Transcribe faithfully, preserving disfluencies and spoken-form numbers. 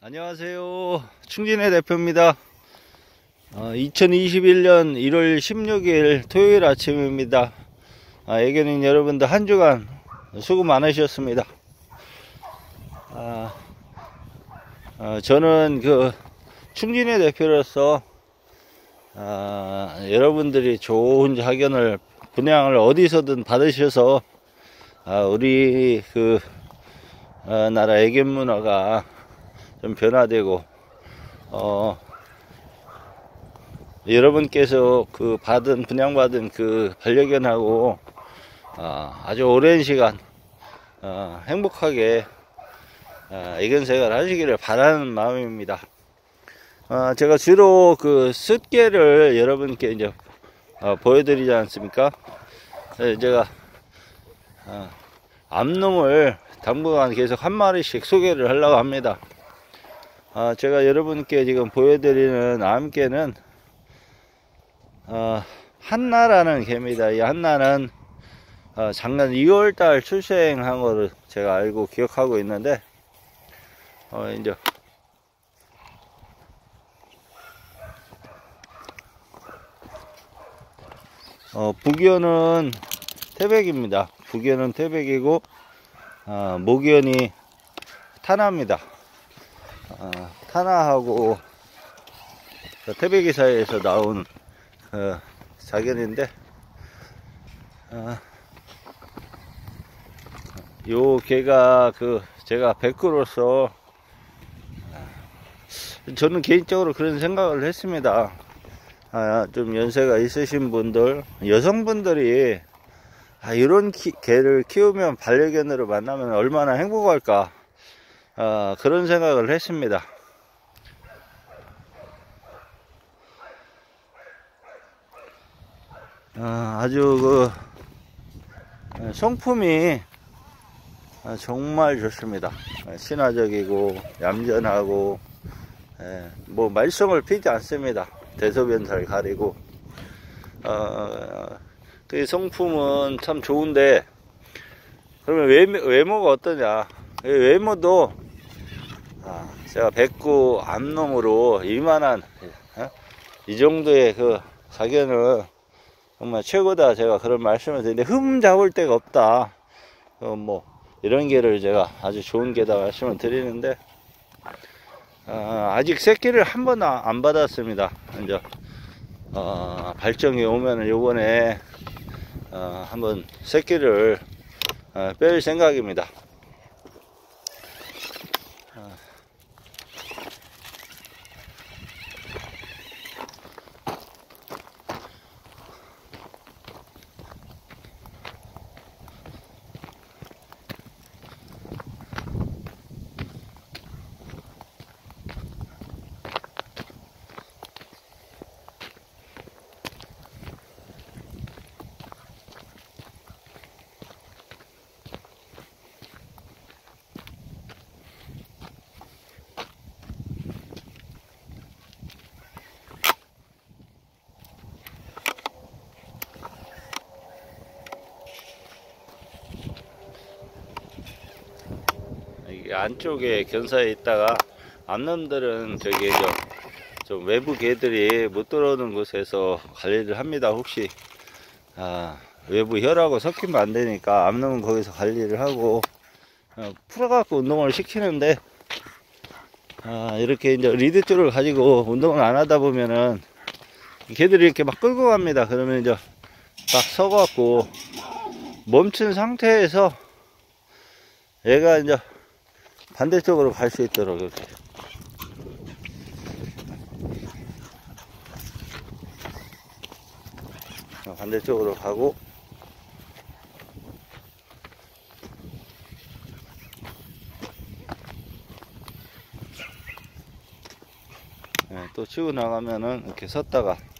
안녕하세요. 충진의 대표입니다. 어, 이천이십일 년 일월 십육일 토요일 아침입니다. 아, 애견인 여러분들 한 주간 수고 많으셨습니다. 아, 어, 저는 그 충진의 대표로서 아, 여러분들이 좋은 자견을 분양을 어디서든 받으셔서 아, 우리 그 어, 나라 애견 문화가 좀 변화되고 어 여러분께서 그 받은 분양받은 그 반려견하고 어, 아주 오랜 시간 어, 행복하게 어, 애견 생활 하시기를 바라는 마음입니다. 어, 제가 주로 그 숫개를 여러분께 이제 어, 보여드리지 않습니까? 네, 제가 어, 암놈을 당분간 계속 한 마리씩 소개를 하려고 합니다. 어, 제가 여러분께 지금 보여드리는 암개는 어, 한나라는 개입니다. 이 한나는 어, 작년 이월달 출생한 거를 제가 알고 기억하고 있는데 어, 이제 어, 부견은 태백입니다. 부견은 태백이고 어, 모견이 타나입니다. 어, 타나하고 태백이 사이에서 나온 어, 자견인데 어, 요 개가 그 제가 백구로서 저는 개인적으로 그런 생각을 했습니다. 아, 좀 연세가 있으신 분들, 여성분들이 아, 이런 키, 개를 키우면 반려견으로 만나면 얼마나 행복할까 어, 그런 생각을 했습니다. 어, 아주 그 성품이 정말 좋습니다. 신화적이고 얌전하고 예, 뭐 말썽을 피지 않습니다. 대소변 잘 가리고 어, 그 성품은 참 좋은데 그러면 외모, 외모가 어떠냐? 외모도 아, 제가 백구 암놈으로 이만한 어? 이 정도의 그 자견을 정말 최고다 제가 그런 말씀을 드리는데 흠 잡을 데가 없다. 어, 뭐 이런 개를 제가 아주 좋은 개다 말씀을 드리는데 어, 아직 새끼를 한 번 안 받았습니다. 이제 어, 발정이 오면은 요번에 어, 한번 새끼를 어, 뺄 생각입니다. 안쪽에 견사에 있다가 암놈들은 저기 좀, 좀 외부 개들이 못 들어오는 곳에서 관리를 합니다. 혹시 아, 외부 혈하고 섞이면 안 되니까 암놈은 거기서 관리를 하고 어, 풀어갖고 운동을 시키는데 아, 이렇게 이제 리드 줄을 가지고 운동을 안 하다 보면은 개들이 이렇게 막 끌고 갑니다. 그러면 이제 막 서갖고 멈춘 상태에서 얘가 이제 반대쪽으로 갈 수 있도록 이렇게 반대쪽으로 가고 네, 또 치고 나가면은 이렇게 섰다가